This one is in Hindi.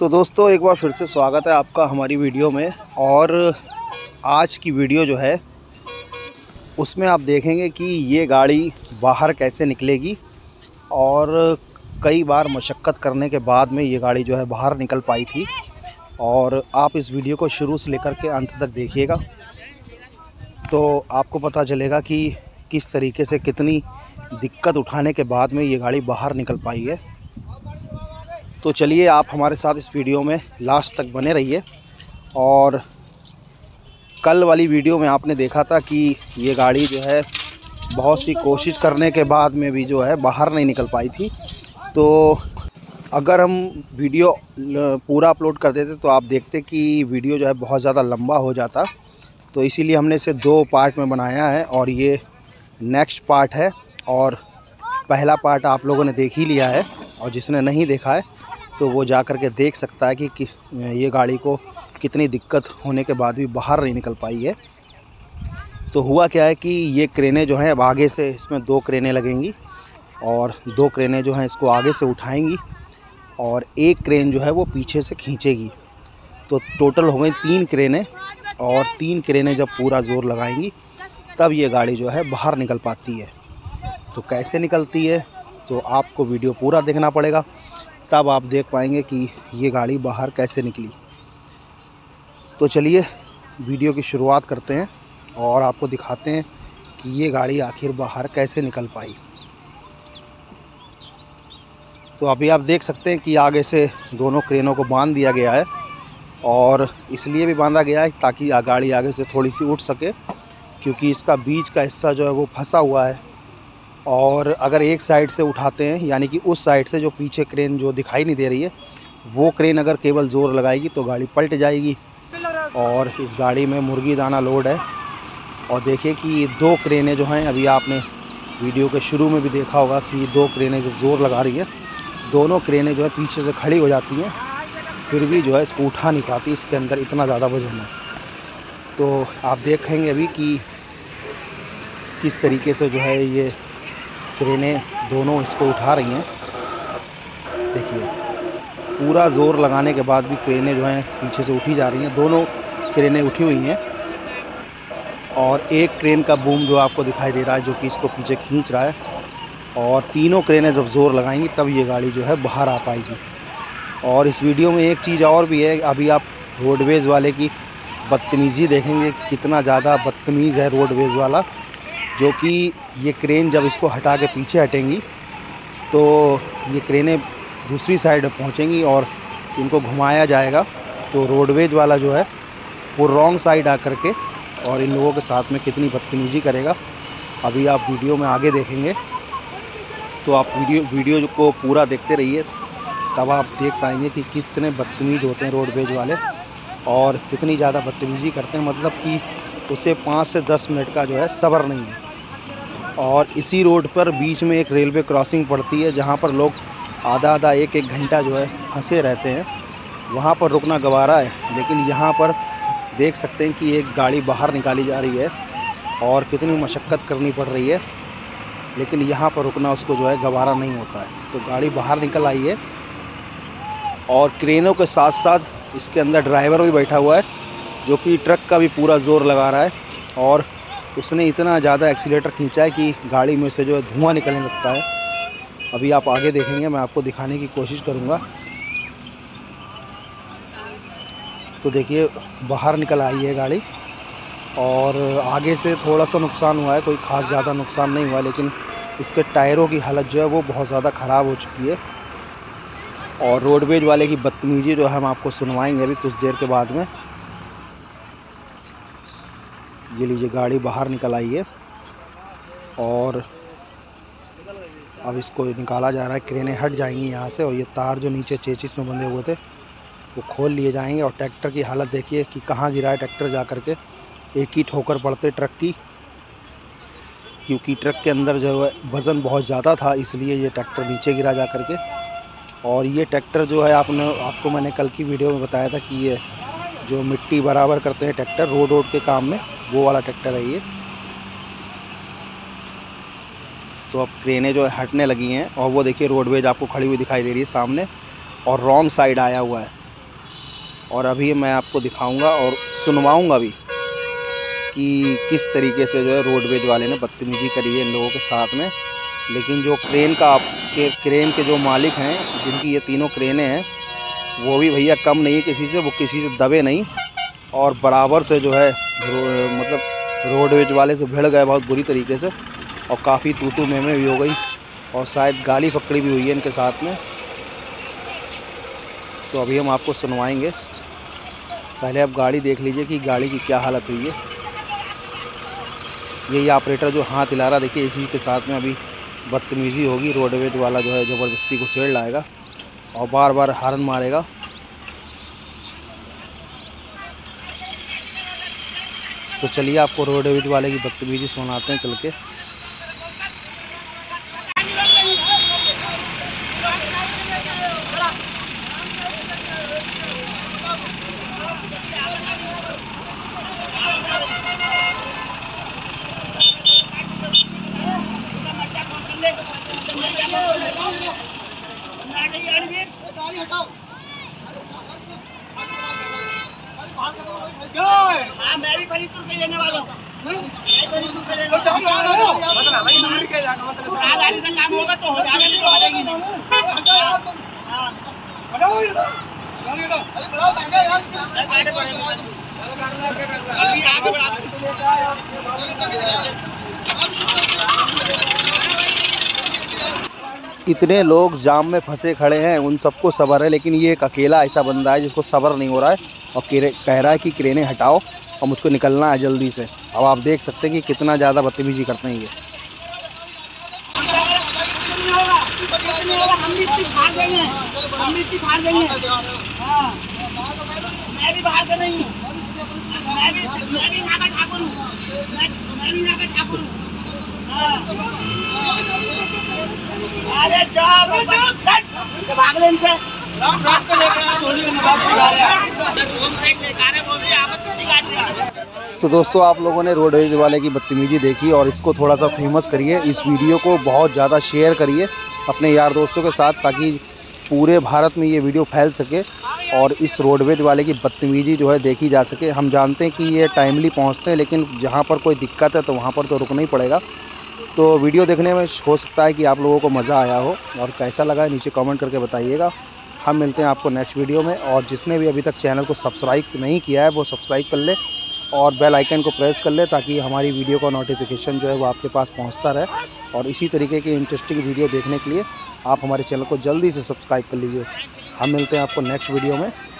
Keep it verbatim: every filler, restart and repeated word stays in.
तो दोस्तों एक बार फिर से स्वागत है आपका हमारी वीडियो में। और आज की वीडियो जो है उसमें आप देखेंगे कि ये गाड़ी बाहर कैसे निकलेगी और कई बार मशक्क़त करने के बाद में ये गाड़ी जो है बाहर निकल पाई थी। और आप इस वीडियो को शुरू से लेकर के अंत तक देखिएगा तो आपको पता चलेगा कि किस तरीके से कितनी दिक्कत उठाने के बाद में ये गाड़ी बाहर निकल पाई है। तो चलिए आप हमारे साथ इस वीडियो में लास्ट तक बने रहिए। और कल वाली वीडियो में आपने देखा था कि ये गाड़ी जो है बहुत सी कोशिश करने के बाद में भी जो है बाहर नहीं निकल पाई थी। तो अगर हम वीडियो पूरा अपलोड कर देते तो आप देखते कि वीडियो जो है बहुत ज़्यादा लंबा हो जाता। तो इसीलिए हमने इसे दो पार्ट में बनाया है और ये नेक्स्ट पार्ट है। और पहला पार्ट आप लोगों ने देख ही लिया है और जिसने नहीं देखा है तो वो जा कर के देख सकता है कि, कि ये गाड़ी को कितनी दिक्कत होने के बाद भी बाहर नहीं निकल पाई है। तो हुआ क्या है कि ये क्रेनें जो हैं अब आगे से इसमें दो क्रेनें लगेंगी और दो क्रेनें जो हैं इसको आगे से उठाएंगी और एक क्रेन जो है वो पीछे से खींचेगी। तो टोटल हो गई तीन क्रेनें और तीन क्रेनें जब पूरा ज़ोर लगाएंगी तब ये गाड़ी जो है बाहर निकल पाती है। तो कैसे निकलती है तो आपको वीडियो पूरा देखना पड़ेगा, तब आप देख पाएंगे कि ये गाड़ी बाहर कैसे निकली। तो चलिए वीडियो की शुरुआत करते हैं और आपको दिखाते हैं कि ये गाड़ी आखिर बाहर कैसे निकल पाई। तो अभी आप देख सकते हैं कि आगे से दोनों क्रेनों को बांध दिया गया है और इसलिए भी बांधा गया है ताकि गाड़ी आगे से थोड़ी सी उठ सके, क्योंकि इसका बीच का हिस्सा जो है वो फंसा हुआ है। और अगर एक साइड से उठाते हैं यानी कि उस साइड से जो पीछे क्रेन जो दिखाई नहीं दे रही है वो क्रेन अगर केवल ज़ोर लगाएगी तो गाड़ी पलट जाएगी। और इस गाड़ी में मुर्गी दाना लोड है। और देखिए कि दो क्रेनें जो हैं, अभी आपने वीडियो के शुरू में भी देखा होगा कि दो क्रेनें जब ज़ोर लगा रही हैं दोनों क्रेनें जो है पीछे से खड़ी हो जाती हैं, फिर भी जो है इसको उठा नहीं पाती, इसके अंदर इतना ज़्यादा वजन है। तो आप देखेंगे अभी कि किस तरीके से जो है ये क्रेनें दोनों इसको उठा रही हैं। देखिए पूरा ज़ोर लगाने के बाद भी क्रेनें जो हैं पीछे से उठी जा रही हैं, दोनों क्रेनें उठी हुई हैं। और एक क्रेन का बूम जो आपको दिखाई दे रहा है जो कि इसको पीछे खींच रहा है। और तीनों क्रेनें जब ज़ोर लगाएंगी तब ये गाड़ी जो है बाहर आ पाएगी। और इस वीडियो में एक चीज़ और भी है, अभी आप रोडवेज़ वाले की बदतमीज़ी देखेंगे कि कितना ज़्यादा बदतमीज़ है रोडवेज़ वाला, जो कि ये क्रेन जब इसको हटा के पीछे हटेंगी तो ये क्रेनें दूसरी साइड पहुंचेंगी और इनको घुमाया जाएगा। तो रोडवेज वाला जो है वो रॉन्ग साइड आ कर के और इन लोगों के साथ में कितनी बदतमीज़ी करेगा अभी आप वीडियो में आगे देखेंगे। तो आप वीडियो वीडियो को पूरा देखते रहिए, तब आप देख पाएंगे कि कितने बदतमीज़ होते हैं रोडवेज वाले और कितनी ज़्यादा बदतमीज़ी करते हैं, मतलब कि उसे पाँच से दस मिनट का जो है सब्र नहीं है। और इसी रोड पर बीच में एक रेलवे क्रॉसिंग पड़ती है जहाँ पर लोग आधा आधा एक एक घंटा जो है फंसे रहते हैं, वहाँ पर रुकना गवारा है। लेकिन यहाँ पर देख सकते हैं कि एक गाड़ी बाहर निकाली जा रही है और कितनी मशक्क़त करनी पड़ रही है, लेकिन यहाँ पर रुकना उसको जो है गवारा नहीं होता है। तो गाड़ी बाहर निकल आई है और क्रेनों के साथ साथ इसके अंदर ड्राइवर भी बैठा हुआ है जो कि ट्रक का भी पूरा ज़ोर लगा रहा है। और उसने इतना ज़्यादा एक्सीलेटर खींचा है कि गाड़ी में से जो है धुआं निकलने लगता है। अभी आप आगे देखेंगे, मैं आपको दिखाने की कोशिश करूँगा। तो देखिए बाहर निकल आई है गाड़ी और आगे से थोड़ा सा नुकसान हुआ है, कोई ख़ास ज़्यादा नुकसान नहीं हुआ, लेकिन इसके टायरों की हालत जो है वो बहुत ज़्यादा ख़राब हो चुकी है। और रोडवेज वाले की बदतमीज़ी जो है हम आपको सुनवाएंगे अभी कुछ देर के बाद में। ये लीजिए गाड़ी बाहर निकल आई है और अब इसको निकाला जा रहा है। क्रेनें हट जाएंगी यहाँ से और ये तार जो नीचे चेचिस में बंधे हुए थे वो खोल लिए जाएंगे। और ट्रैक्टर की हालत देखिए कि कहाँ गिरा है ट्रैक्टर जा कर के, एक ही ठोकर पड़ते ट्रक की, क्योंकि ट्रक के अंदर जो है वज़न बहुत ज़्यादा था इसलिए ये ट्रैक्टर नीचे गिरा जा कर के। और ये ट्रैक्टर जो है आपने आपको मैंने कल की वीडियो में बताया था कि ये जो मिट्टी बराबर करते हैं ट्रैक्टर रोड रोड के काम में, वो वाला ट्रैक्टर है ये। तो अब क्रेनें जो है हटने लगी हैं और वो देखिए रोडवेज आपको खड़ी हुई दिखाई दे रही है सामने और रॉन्ग साइड आया हुआ है। और अभी मैं आपको दिखाऊंगा और सुनवाऊंगा भी कि किस तरीके से जो है रोडवेज वाले ने बदतमीजी करी है इन लोगों के साथ में। लेकिन जो क्रेन का के क्रेन के जो मालिक हैं, जिनकी ये तीनों क्रेनें हैं, वो भी भैया कम नहीं है किसी से, वो किसी से दबे नहीं और बराबर से जो है रो, मतलब रोडवेज वाले से भिड़ गए बहुत बुरी तरीके से और काफ़ी तू तू में में भी हो गई और शायद गाली फकड़ी भी हुई है इनके साथ में। तो अभी हम आपको सुनवाएंगे। पहले आप गाड़ी देख लीजिए कि गाड़ी की क्या हालत हुई है। यही ऑपरेटर जो हाथ हिला रहा, देखिए इसी के साथ में अभी बदतमीज़ी होगी। रोडवेज वाला जो है ज़बरदस्ती को छेड़ लाएगा और बार बार हॉर्न मारेगा। तो चलिए आपको रोडवेज वाले की बदतमीज़ी सुनाते हैं चल के। हाँ, मैं भी फरीदपुर से लेने वाला हूँ। मैं फरीदपुर से लेने वाला हूँ। आधारी से काम होगा तो हो जाएगा, नहीं तो हटेगी नहीं। अभी आगे बढ़ा। इतने लोग जाम में फंसे खड़े हैं, उन सबको सब्र है, लेकिन ये एक अकेला ऐसा बंदा है जिसको सब्र नहीं हो रहा है और कह रहा है कि क्रेनें हटाओ और मुझको निकलना है जल्दी से। अब आप देख सकते हैं कि कितना ज़्यादा बदतमीजी करते हैं ये। मैं भी बाहर से नहीं हूँ, मैं भी मैं भी नागा ठाकुर हूँ, मैं भी नागा ठाकुर हूँ। अरे जाओ भाग ले इनसे। तो दोस्तों आप लोगों ने रोडवेज वाले की बदतमीजी देखी और इसको थोड़ा सा फेमस करिए। इस वीडियो को बहुत ज़्यादा शेयर करिए अपने यार दोस्तों के साथ, ताकि पूरे भारत में ये वीडियो फैल सके और इस रोडवेज वाले की बदतमीजी जो है देखी जा सके। हम जानते हैं कि ये टाइमली पहुंचते हैं, लेकिन जहां पर कोई दिक्कत है तो वहां पर तो रुकना ही पड़ेगा। तो वीडियो देखने में हो सकता है कि आप लोगों को मज़ा आया हो और कैसा लगा नीचे कमेंट करके बताइएगा। हम मिलते हैं आपको नेक्स्ट वीडियो में, और जिसने भी अभी तक चैनल को सब्सक्राइब नहीं किया है वो सब्सक्राइब कर ले और बेल आइकन को प्रेस कर ले, ताकि हमारी वीडियो का नोटिफिकेशन जो है वो आपके पास पहुंचता रहे। और इसी तरीके की इंटरेस्टिंग वीडियो देखने के लिए आप हमारे चैनल को जल्दी से सब्सक्राइब कर लीजिए। हम मिलते हैं आपको नेक्स्ट वीडियो में।